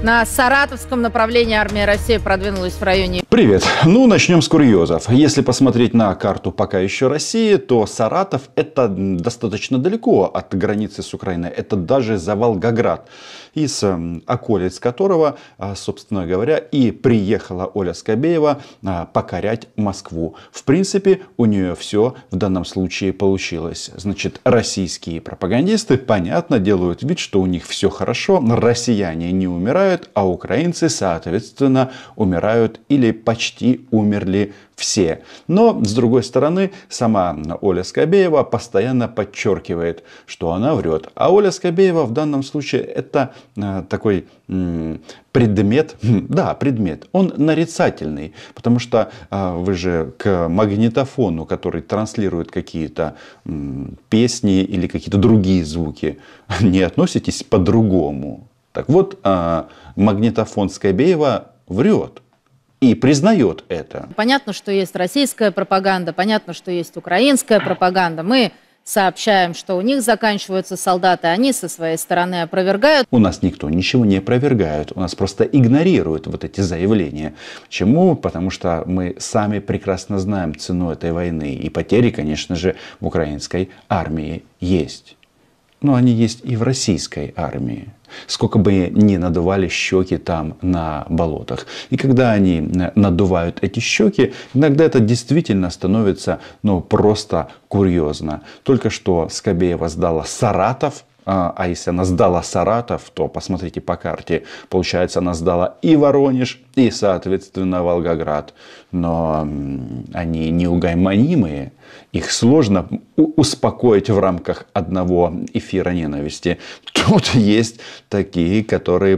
На саратовском направлении армия России продвинулась в районе... Привет. Ну, начнем с курьезов. Если посмотреть на карту пока еще России, то Саратов это достаточно далеко от границы с Украиной. Это даже за Волгоград, из околиц которого, собственно говоря, и приехала Оля Скобеева покорять Москву. В принципе, у нее все в данном случае получилось. Значит, российские пропагандисты, понятно, делают вид, что у них все хорошо, россияне не умирают, а украинцы, соответственно, умирают или почти умерли все. Но, с другой стороны, сама Оля Скобеева постоянно подчеркивает, что она врет. А Оля Скобеева в данном случае это такой предмет, да, предмет, он нарицательный, потому что вы же к магнитофону, который транслирует какие-то песни или какие-то другие звуки, не относитесь по-другому. Так вот, магнитофон Скобеева врет. И признает это. Понятно, что есть российская пропаганда, понятно, что есть украинская пропаганда. Мы сообщаем, что у них заканчиваются солдаты, они со своей стороны опровергают. У нас никто ничего не опровергает, у нас просто игнорируют вот эти заявления. Почему? Потому что мы сами прекрасно знаем цену этой войны. И потери, конечно же, в украинской армии есть. Но они есть и в российской армии. Сколько бы ни надували щеки там на болотах. И когда они надувают эти щеки, иногда это действительно становится просто курьезно. Только что Скобеева сдала Саратов. А если она сдала Саратов, то посмотрите по карте. Получается, она сдала и Воронеж, и, соответственно, Волгоград. Но они неугомонимые. Их сложно успокоить в рамках одного эфира ненависти. Тут есть такие, которые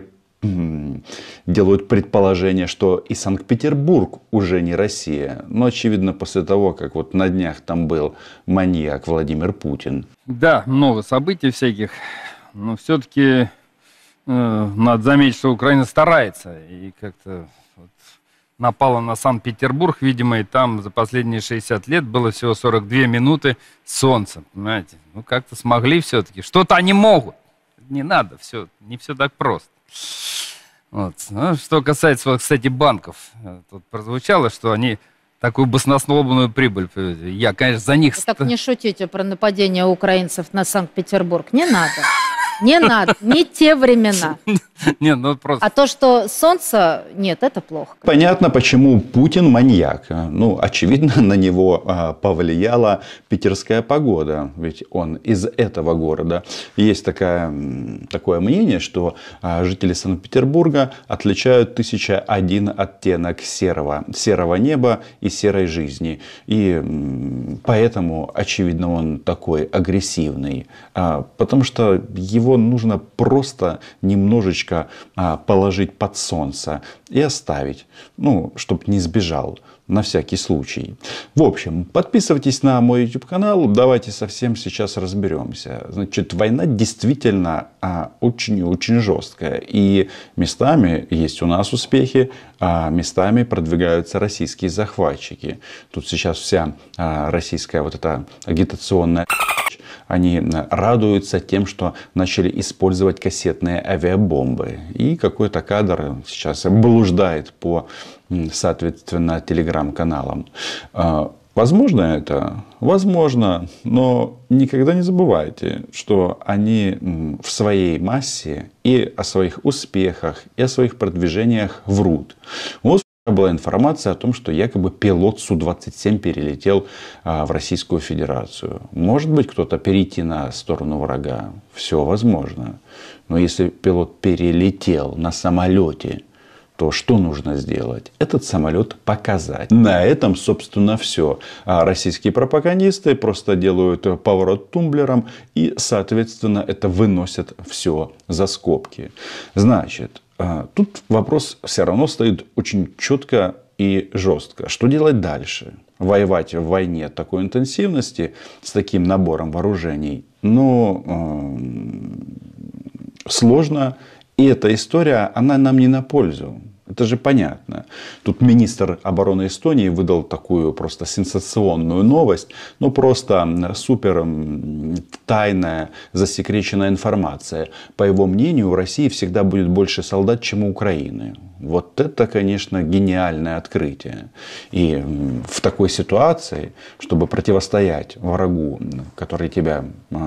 делают предположение, что и Санкт-Петербург уже не Россия. Но, очевидно, после того, как вот на днях там был маньяк Владимир Путин. Да, много событий всяких. Но все-таки надо заметить, что Украина старается. И как-то напала на Санкт-Петербург, видимо, и там за последние 60 лет было всего 42 минуты солнца. Понимаете? Ну, как-то смогли все-таки. Что-то они могут. Не надо, все, не все так просто. Вот. Ну, что касается, кстати, банков. Тут прозвучало, что они такую баснословную прибыль. Я, конечно, за них... Вы так не шутите про нападение украинцев на Санкт-Петербург. Не надо. Не надо, не те времена. Нет, ну просто... А то, что солнце, нет, это плохо. Понятно, почему Путин маньяк. Ну, очевидно, на него повлияла питерская погода. Ведь он из этого города. Есть такое мнение, что жители Санкт-Петербурга отличают 1001 оттенок серого неба и серой жизни. И поэтому, очевидно, он такой агрессивный. Потому что его нужно просто немножечко положить под солнце и оставить, чтобы не сбежал, на всякий случай. В общем, подписывайтесь на мой YouTube канал, давайте совсем сейчас разберемся. Значит, война действительно очень и очень жесткая. И местами есть у нас успехи, а местами продвигаются российские захватчики. Тут сейчас вся российская вот эта агитационная... Они радуются тем, что начали использовать кассетные авиабомбы. И какой-то кадр сейчас блуждает по, соответственно, телеграм-каналам. Возможно это? Возможно. Но никогда не забывайте, что они в своей массе и о своих успехах, и о своих продвижениях врут. Вот была информация о том, что якобы пилот Су-27 перелетел в Российскую Федерацию. Может быть, кто-то перейти на сторону врага. Все возможно. Но если пилот перелетел на самолете, то что нужно сделать? Этот самолет показать. На этом, собственно, все. А российские пропагандисты просто делают поворот тумблером и, соответственно, это выносят все за скобки. Значит, тут вопрос все равно стоит очень четко и жестко. Что делать дальше? Воевать в войне такой интенсивности с таким набором вооружений, сложно. И эта история, она нам не на пользу. Это же понятно. Тут министр обороны Эстонии выдал такую просто сенсационную новость. Ну, просто супер тайная, засекреченная информация. По его мнению, у России всегда будет больше солдат, чем у Украины. Вот это, конечно, гениальное открытие. И в такой ситуации, чтобы противостоять врагу, который тебя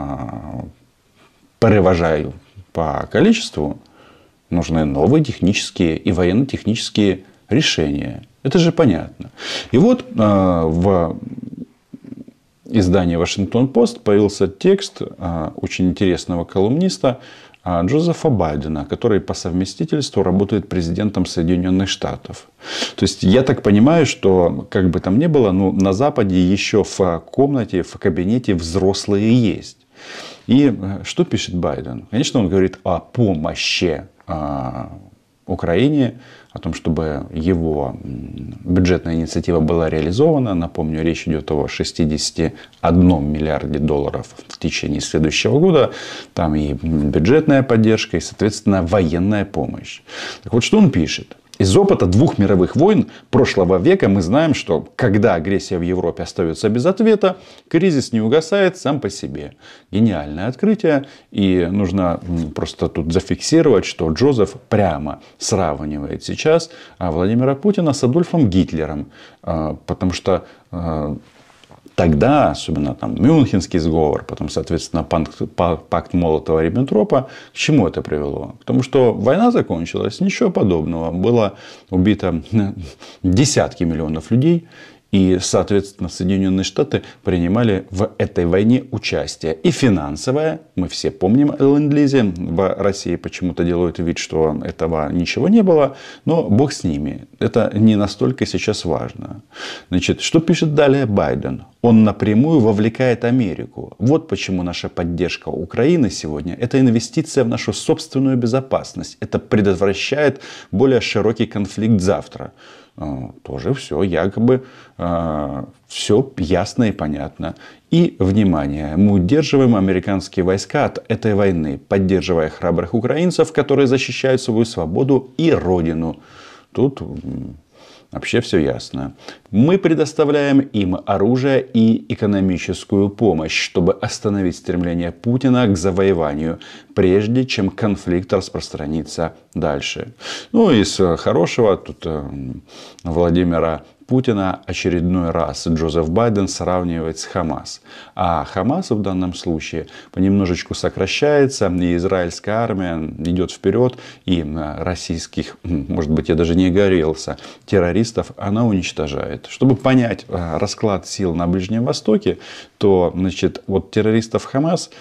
превышает по количеству, нужны новые технические и военно-технические решения. Это же понятно. И вот в издании «Вашингтон-Пост» появился текст очень интересного колумниста Джозефа Байдена, который по совместительству работает президентом Соединенных Штатов. То есть, я так понимаю, что, как бы там ни было, но на Западе еще в комнате, в кабинете взрослые есть. И что пишет Байден? Конечно, он говорит о помощи Украине, о том, чтобы его бюджетная инициатива была реализована. Напомню, речь идет о 61 миллиарде долларов в течение следующего года. Там и бюджетная поддержка, и, соответственно, военная помощь. Так вот, что он пишет? Из опыта двух мировых войн прошлого века мы знаем, что когда агрессия в Европе остается без ответа, кризис не угасает сам по себе. Гениальное открытие. И нужно просто тут зафиксировать, что Джозеф прямо сравнивает сейчас Владимира Путина с Адольфом Гитлером. Потому что тогда, особенно там Мюнхенский сговор, потом, соответственно, пакт Молотова-Риббентропа, к чему это привело? К тому, что война закончилась, ничего подобного. Было убито десятки миллионов людей. И, соответственно, Соединенные Штаты принимали в этой войне участие. И финансовое, мы все помним о ленд-лизе. В России почему-то делают вид, что этого ничего не было. Но бог с ними. Это не настолько сейчас важно. Значит, что пишет далее Байден? Он напрямую вовлекает Америку. Вот почему наша поддержка Украины сегодня – это инвестиция в нашу собственную безопасность. Это предотвращает более широкий конфликт завтра. Тоже все якобы все ясно и понятно. И, внимание, мы удерживаем американские войска от этой войны, поддерживая храбрых украинцев, которые защищают свою свободу и родину. Тут вообще все ясно. Мы предоставляем им оружие и экономическую помощь, чтобы остановить стремление Путина к завоеванию, прежде чем конфликт распространится дальше. Ну, из хорошего тут Владимира Путина очередной раз Джозеф Байден сравнивает с Хамас. А Хамас в данном случае понемножечку сокращается, и израильская армия идет вперед, и российских, может быть, я даже не горелся, террористов она уничтожает. Чтобы понять расклад сил на Ближнем Востоке, то, значит, вот террористов Хамас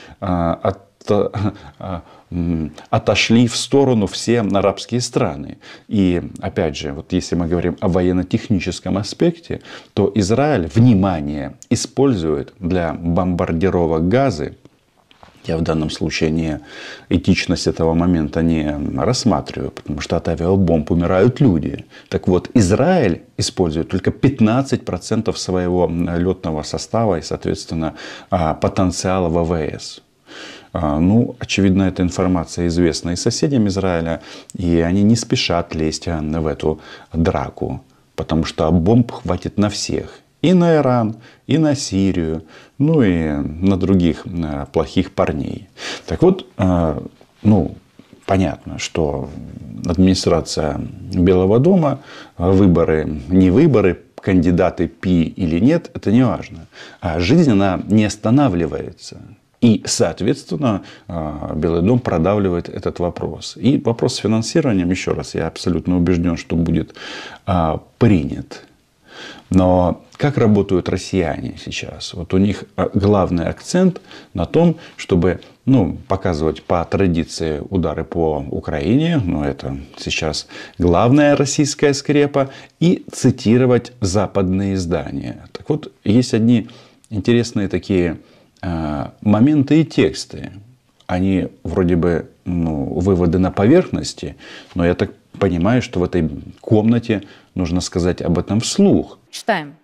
отошли в сторону все арабские страны. И опять же, вот если мы говорим о военно-техническом аспекте, то Израиль, внимание, использует для бомбардировок Газы. Я в данном случае не этичность этого момента не рассматриваю, потому что от авиабомб умирают люди. Так вот, Израиль использует только 15% своего летного состава и, соответственно, потенциала ВВС. Ну, очевидно, эта информация известна и соседям Израиля, и они не спешат лезть в эту драку, потому что бомб хватит на всех. И на Иран, и на Сирию, ну и на других плохих парней. Так вот, ну, понятно, что администрация Белого дома, выборы, не выборы, кандидаты пи или нет, это не важно. А жизнь, она не останавливается. И, соответственно, Белый дом продавливает этот вопрос. И вопрос с финансированием, еще раз, я абсолютно убежден, что будет принят. Но как работают россияне сейчас? Вот у них главный акцент на том, чтобы показывать по традиции удары по Украине, это сейчас главная российская скрепа, и цитировать западные издания. Так вот, есть одни интересные такие моменты и тексты. Они вроде бы выводы на поверхности, но я так понимаю, что в этой комнате нужно сказать об этом вслух. Читаем.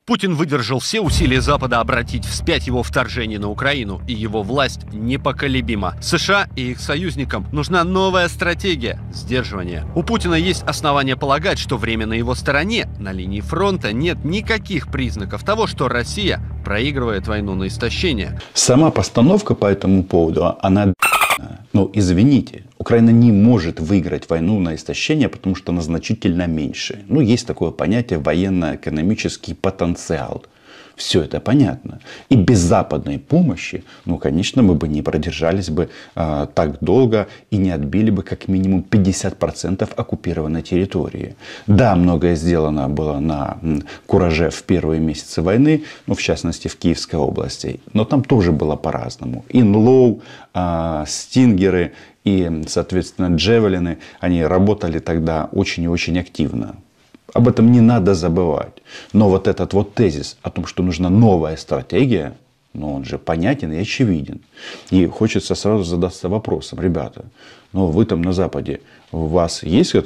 Путин выдержал все усилия Запада обратить вспять его вторжение на Украину, и его власть непоколебима. США и их союзникам нужна новая стратегия сдерживания. У Путина есть основания полагать, что время на его стороне. На линии фронта нет никаких признаков того, что Россия проигрывает войну на истощение. Сама постановка по этому поводу, она... Ну, извините, Украина не может выиграть войну на истощение, потому что она значительно меньше. Ну, есть такое понятие военно-экономический потенциал. Все это понятно. И без западной помощи, ну, конечно, мы бы не продержались бы так долго и не отбили бы как минимум 50% оккупированной территории. Да, многое сделано было на кураже в первые месяцы войны, ну, в частности, в Киевской области. Но там тоже было по-разному. Инлоу, стингеры и, соответственно, джевелины, они работали тогда очень и очень активно. Об этом не надо забывать. Но вот этот вот тезис о том, что нужна новая стратегия, ну, он же понятен и очевиден. И хочется сразу задаться вопросом: ребята, ну вы там на Западе, у вас есть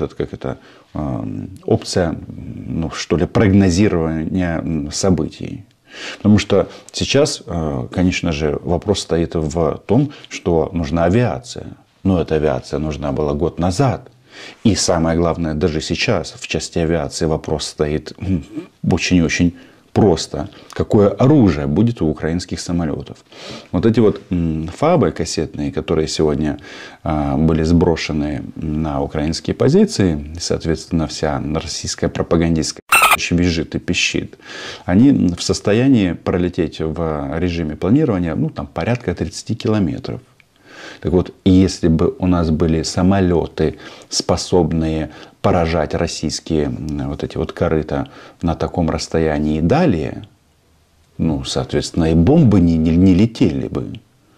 опция, ну, что ли, прогнозирования событий? Потому что сейчас, конечно же, вопрос стоит в том, что нужна авиация. Но эта авиация нужна была год назад. И самое главное, даже сейчас в части авиации вопрос стоит очень-очень просто. Какое оружие будет у украинских самолетов? Вот эти вот фабы кассетные, которые сегодня были сброшены на украинские позиции, соответственно, вся российская пропагандистская визжит и пищит, они в состоянии пролететь в режиме планирования, ну, там, порядка 30 километров. Так вот, если бы у нас были самолеты, способные поражать российские вот эти вот корыта на таком расстоянии и далее, ну, соответственно, и бомбы не летели бы.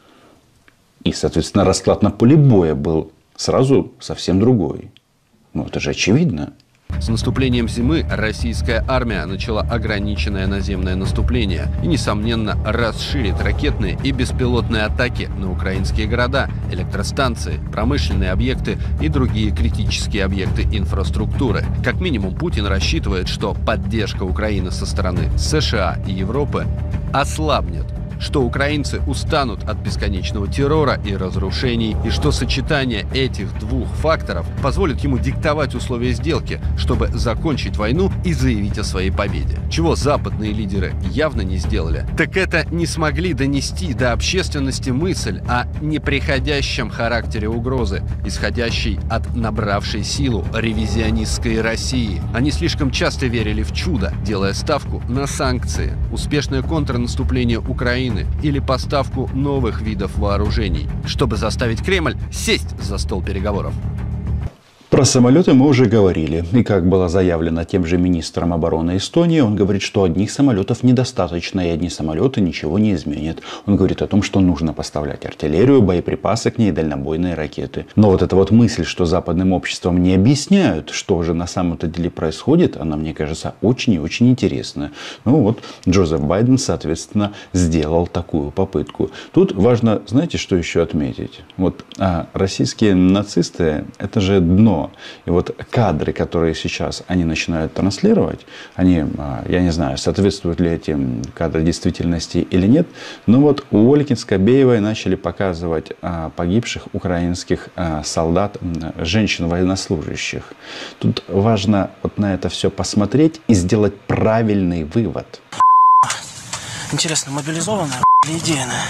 И, соответственно, расклад на поле боя был сразу совсем другой. Ну, это же очевидно. С наступлением зимы российская армия начала ограниченное наземное наступление и, несомненно, расширит ракетные и беспилотные атаки на украинские города, электростанции, промышленные объекты и другие критические объекты инфраструктуры. Как минимум, Путин рассчитывает, что поддержка Украины со стороны США и Европы ослабнет, что украинцы устанут от бесконечного террора и разрушений, и что сочетание этих двух факторов позволит ему диктовать условия сделки, чтобы закончить войну и заявить о своей победе. Чего западные лидеры явно не сделали, так это не смогли донести до общественности мысль о неприходящем характере угрозы, исходящей от набравшей силу ревизионистской России. Они слишком часто верили в чудо, делая ставку на санкции, успешное контрнаступление Украины или поставку новых видов вооружений, чтобы заставить Кремль сесть за стол переговоров. Про самолеты мы уже говорили. И как было заявлено тем же министром обороны Эстонии, он говорит, что одних самолетов недостаточно, и одни самолеты ничего не изменят. Он говорит о том, что нужно поставлять артиллерию, боеприпасы к ней, дальнобойные ракеты. Но вот эта вот мысль, что западным обществом не объясняют, что же на самом-то деле происходит, она, мне кажется, очень и очень интересная. Ну вот, Джозеф Байден, соответственно, сделал такую попытку. Тут важно, знаете, что еще отметить? Вот российские нацисты, это же дно. И вот кадры, которые сейчас они начинают транслировать, они, я не знаю, соответствуют ли эти кадры действительности или нет, но вот у Ольги Скобеевой начали показывать погибших украинских солдат, женщин-военнослужащих. Тут важно вот на это все посмотреть и сделать правильный вывод. Интересно, мобилизованная или идейная?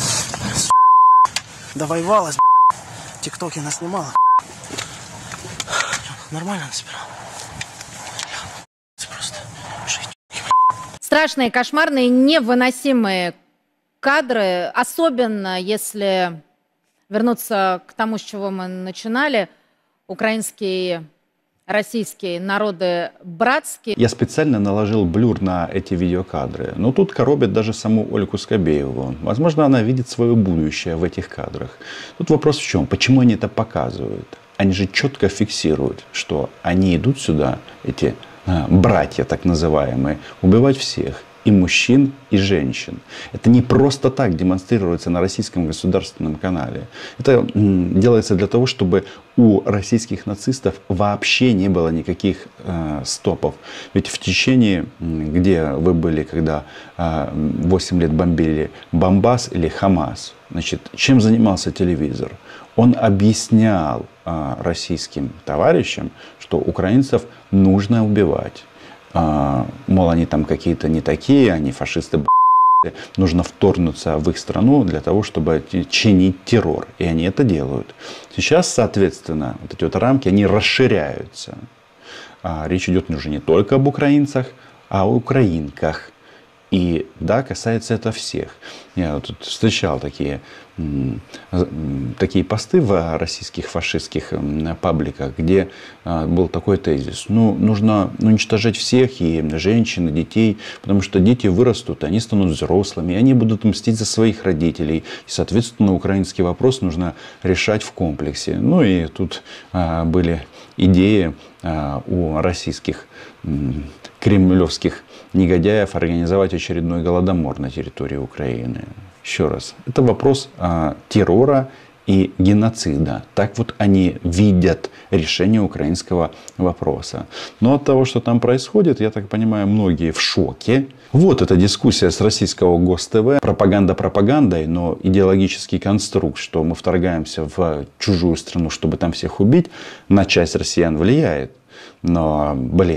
Довоевалась, тиктоки наснимала. Нормально насобирал. Просто Страшные, кошмарные, невыносимые кадры, особенно если вернуться к тому, с чего мы начинали. Украинские, российские народы братские. Я специально наложил блюр на эти видеокадры. Но тут коробит даже саму Ольгу Скобееву. Возможно, она видит свое будущее в этих кадрах. Тут вопрос в чем? Почему они это показывают? Они же четко фиксируют, что они идут сюда, эти братья так называемые, убивать всех. и мужчин, и женщин. Это не просто так демонстрируется на российском государственном канале. Это делается для того, чтобы у российских нацистов вообще не было никаких стопов. Ведь в течение, где вы были, когда 8 лет бомбили Бомбас или Хамас, значит, чем занимался телевизор? Он объяснял российским товарищам, что украинцев нужно убивать. Мол, они там какие-то не такие, они фашисты, нужно вторгнуться в их страну для того, чтобы чинить террор. И они это делают. Сейчас, соответственно, вот эти вот рамки, они расширяются. Речь идет уже не только об украинцах, а о украинках. И да, касается это всех. Я вот тут встречал такие посты в российских фашистских пабликах, где был такой тезис. Ну, нужно уничтожать всех, и женщин, и детей, потому что дети вырастут, они станут взрослыми, и они будут мстить за своих родителей. И, соответственно, украинский вопрос нужно решать в комплексе. Ну и тут были идеи у российских кремлевских негодяев организовать очередной голодомор на территории Украины. Еще раз, это вопрос террора и геноцида. Так вот они видят решение украинского вопроса. Но от того, что там происходит, я так понимаю, многие в шоке. Вот эта дискуссия с российского ГосТВ. Пропаганда пропагандой, но идеологический конструкт, что мы вторгаемся в чужую страну, чтобы там всех убить, на часть россиян влияет. Но,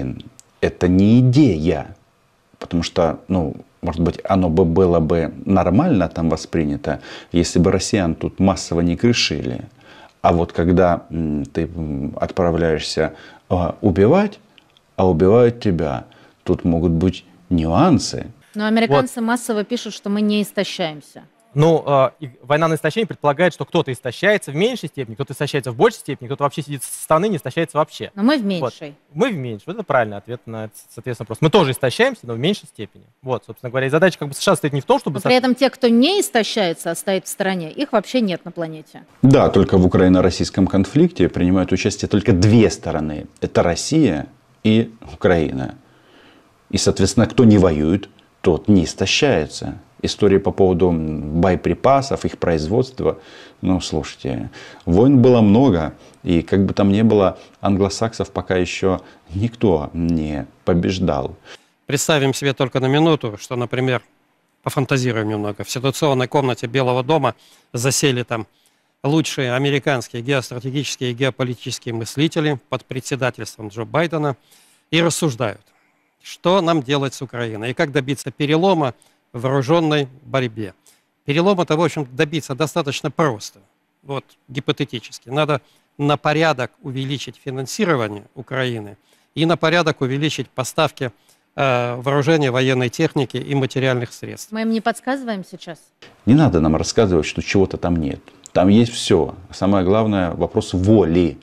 это не идея. Потому что, может быть, оно бы было бы нормально там воспринято, если бы россиян тут массово не крышили. А вот когда ты отправляешься убивать, а убивают тебя, тут могут быть нюансы. Но американцы массово пишут, что мы не истощаемся. Война на истощение предполагает, что кто-то истощается в меньшей степени, кто-то истощается в большей степени, кто-то вообще сидит со стороны, не истощается вообще. Но мы в меньшей. Вот. Мы в меньшей. Вот это правильный ответ на этот, соответственно, вопрос. Мы тоже истощаемся, но в меньшей степени. Вот, собственно говоря, и задача США стоит не в том, чтобы... Но при этом те, кто не истощается, а стоит в стороне, их вообще нет на планете. Да, только в украино-российском конфликте принимают участие только две стороны. Это Россия и Украина. И, соответственно, кто не воюет, тот не истощается. Истории по поводу боеприпасов, их производства. Слушайте, войн было много. И как бы там ни было, англосаксов пока еще никто не побеждал. Представим себе только на минуту, что, например, пофантазируем немного, в ситуационной комнате Белого дома засели там лучшие американские геостратегические и геополитические мыслители под председательством Джо Байдена и рассуждают, что нам делать с Украиной и как добиться перелома в вооруженной борьбе. Перелома-то, в общем, добиться достаточно просто. Вот, гипотетически. Надо на порядок увеличить финансирование Украины и на порядок увеличить поставки вооружения, военной техники и материальных средств. Мы им не подсказываем сейчас? Не надо нам рассказывать, что чего-то там нет. Там есть все. Самое главное, вопрос воли.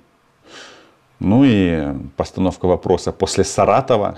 И постановка вопроса после Саратова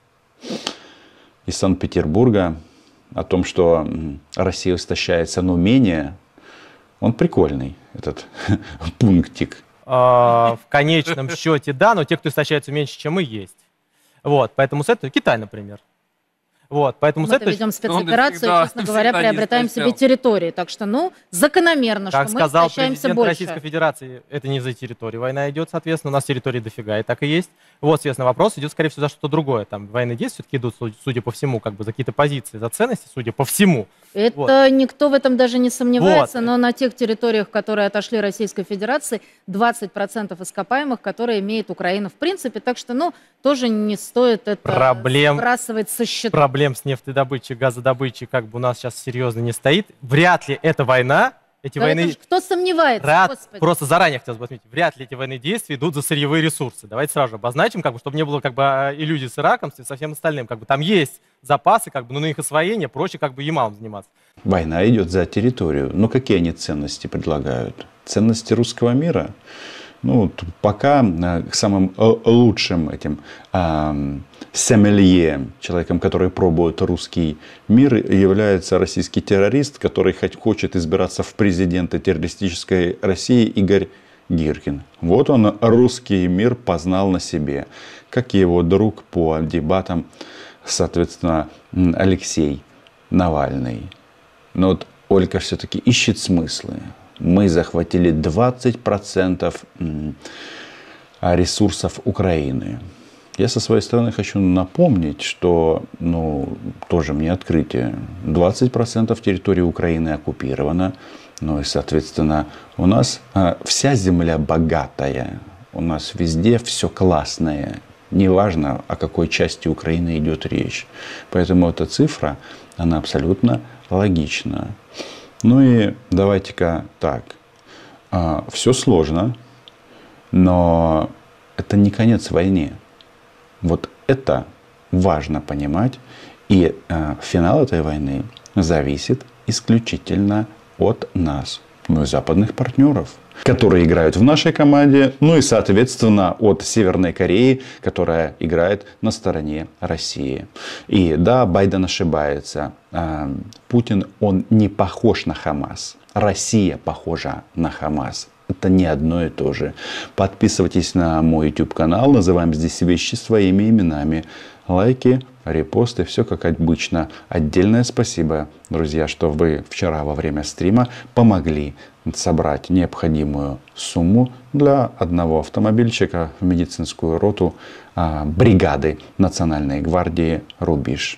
и Санкт-Петербурга о том, что Россия истощается, но менее, он прикольный, этот пунктик. В конечном счете, да, но те, кто истощаются меньше, чем мы, есть. Вот, поэтому с этого Китай, например. Вот, поэтому мы ведем спецоперацию, честно говоря, приобретаем себе территории. Так что, закономерно, как что мы истощаемся больше. Как сказал президент Российской Федерации, это не за территорию война идет, соответственно, у нас территории дофига, и так и есть. Вот, соответственно, вопрос идет, скорее всего, за что-то другое. Там военные действия все-таки идут, судя по всему, за какие-то позиции, за ценности, судя по всему. Это никто в этом даже не сомневается, но на тех территориях, которые отошли Российской Федерации, 20% ископаемых, которые имеет Украина в принципе. Так что, тоже не стоит это сбрасывать со счетов. Проблем с нефтедобычей, газодобычей у нас сейчас серьезно не стоит. Вряд ли эта война, войны... Кто сомневается? Просто заранее хотелось бы отметить, вряд ли эти военные действия идут за сырьевые ресурсы. Давайте сразу же обозначим, чтобы не было иллюзий с Ираком, со всем остальным. Там есть запасы, но на их освоение проще Ямалом заниматься. Война идет за территорию. Но какие они ценности предлагают? Ценности русского мира? Пока самым лучшим этим сомелье, человеком, который пробует русский мир, является российский террорист, который хочет избираться в президенты террористической России, Игорь Гиркин. Вот он русский мир познал на себе. Как и его друг по дебатам соответственно, Алексей Навальный. Но вот Ольга все-таки ищет смыслы. Мы захватили 20% ресурсов Украины. Я со своей стороны хочу напомнить, что, тоже мне открытие, 20% территории Украины оккупировано. И, соответственно, у нас вся земля богатая. У нас везде все классное. Неважно, о какой части Украины идет речь. Поэтому эта цифра, она абсолютно логична. И давайте-ка так. Все сложно, но это не конец войны. Вот это важно понимать. И финал этой войны зависит исключительно от нас, и западных партнеров, которые играют в нашей команде, и, соответственно, от Северной Кореи, которая играет на стороне России. И да, Байден ошибается. Путин, он не похож на Хамас. Россия похожа на Хамас. Это не одно и то же. Подписывайтесь на мой YouTube-канал. Называем здесь вещи своими именами. Лайки, репосты, все как обычно. Отдельное спасибо, друзья, что вы вчера во время стрима помогли собрать необходимую сумму для одного автомобильчика в медицинскую роту бригады Национальной гвардии «Рубеж».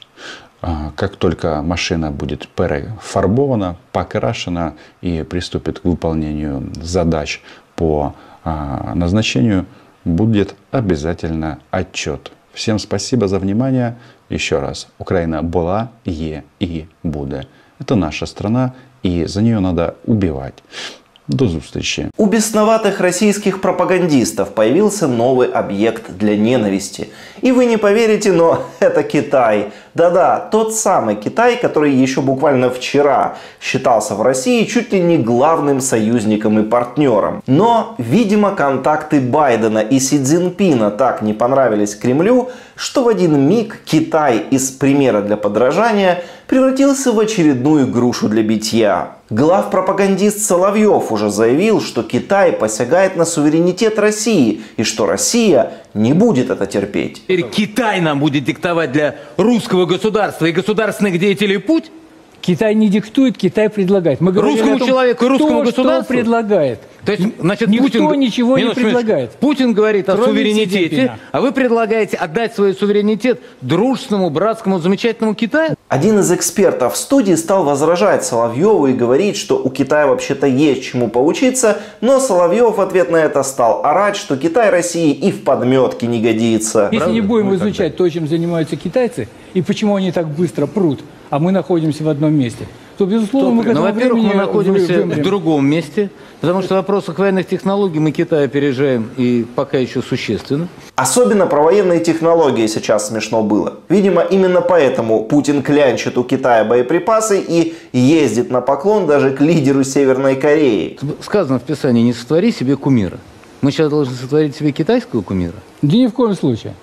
Как только машина будет перефарбована, покрашена и приступит к выполнению задач по назначению, будет обязательно отчет. Всем спасибо за внимание. Еще раз, Украина была, є и буде. Это наша страна, и за нее надо убивать. До зустрічі. У бесноватых российских пропагандистов появился новый объект для ненависти. И вы не поверите, но это Китай. Да-да, тот самый Китай, который еще буквально вчера считался в России чуть ли не главным союзником и партнером. Но, видимо, контакты Байдена и Си Цзиньпина так не понравились Кремлю, что в один миг Китай из примера для подражания превратился в очередную грушу для битья. Главпропагандист Соловьев уже заявил, что Китай посягает на суверенитет России и что Россия не будет это терпеть. Теперь Китай нам будет диктовать для русского государства и государственных деятелей путь? Китай не диктует, Китай предлагает. Мы говорим русскому человеку и русскому государству? Что предлагает. То есть, значит, никто Путин ничего не предлагает. Путин говорит о суверенитете, а вы предлагаете отдать свой суверенитет дружественному, братскому, замечательному Китаю? Один из экспертов в студии стал возражать Соловьеву и говорить, что у Китая вообще-то есть чему поучиться, но Соловьев в ответ на это стал орать, что Китай России и в подметке не годится. Если не будем изучать то, чем занимаются китайцы, и почему они так быстро прут, а мы находимся в одном месте, то, безусловно, мы к этому во-первых, мы находимся вымрем. в другом месте, потому что в вопросах военных технологий мы Китай опережаем и пока еще существенно. Особенно про военные технологии сейчас смешно было. Видимо, именно поэтому Путин клянчит у Китая боеприпасы и ездит на поклон даже к лидеру Северной Кореи. Сказано в Писании: не сотвори себе кумира. Мы сейчас должны сотворить себе китайского кумира? Да ни в коем случае.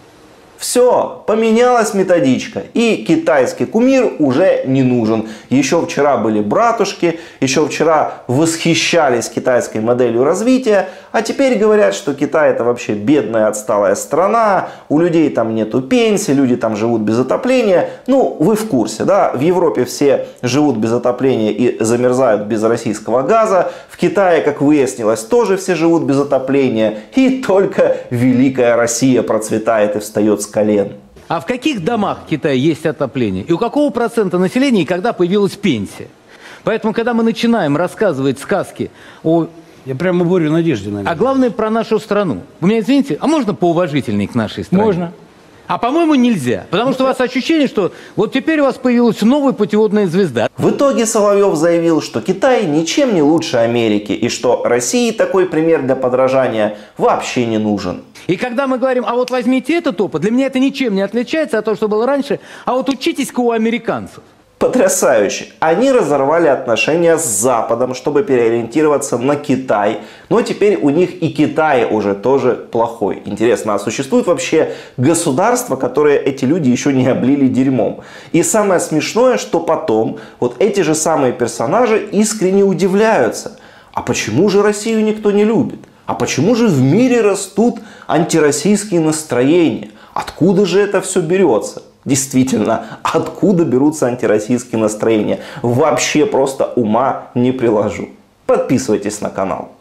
Все, поменялась методичка, и китайский кумир уже не нужен. Еще вчера были братушки, еще вчера восхищались китайской моделью развития, а теперь говорят, что Китай это вообще бедная отсталая страна, у людей там нету пенсии, люди там живут без отопления. Ну, вы в курсе, да? В Европе все живут без отопления и замерзают без российского газа. В Китае, как выяснилось, тоже все живут без отопления. И только великая Россия процветает и встает с колен. А в каких домах в Китае есть отопление? И у какого процента населения и когда появилась пенсия? Поэтому, когда мы начинаем рассказывать сказки о... Я прямо борю надежде, наверное. А главное про нашу страну. Вы меня извините, а можно поуважительней к нашей стране? Можно. А по-моему нельзя. Потому что у вас ощущение, что вот теперь у вас появилась новая путеводная звезда. В итоге Соловьев заявил, что Китай ничем не лучше Америки и что России такой пример для подражания вообще не нужен. И когда мы говорим, а вот возьмите этот опыт, для меня это ничем не отличается от того, что было раньше, а вот учитесь-ка у американцев. Потрясающе. Они разорвали отношения с Западом, чтобы переориентироваться на Китай. Но теперь у них и Китай уже тоже плохой. Интересно, а существует вообще государство, которое эти люди еще не облили дерьмом? И самое смешное, что потом вот эти же самые персонажи искренне удивляются. А почему же Россию никто не любит? А почему же в мире растут антироссийские настроения? Откуда же это все берется? Действительно, откуда берутся антироссийские настроения? Вообще просто ума не приложу. Подписывайтесь на канал.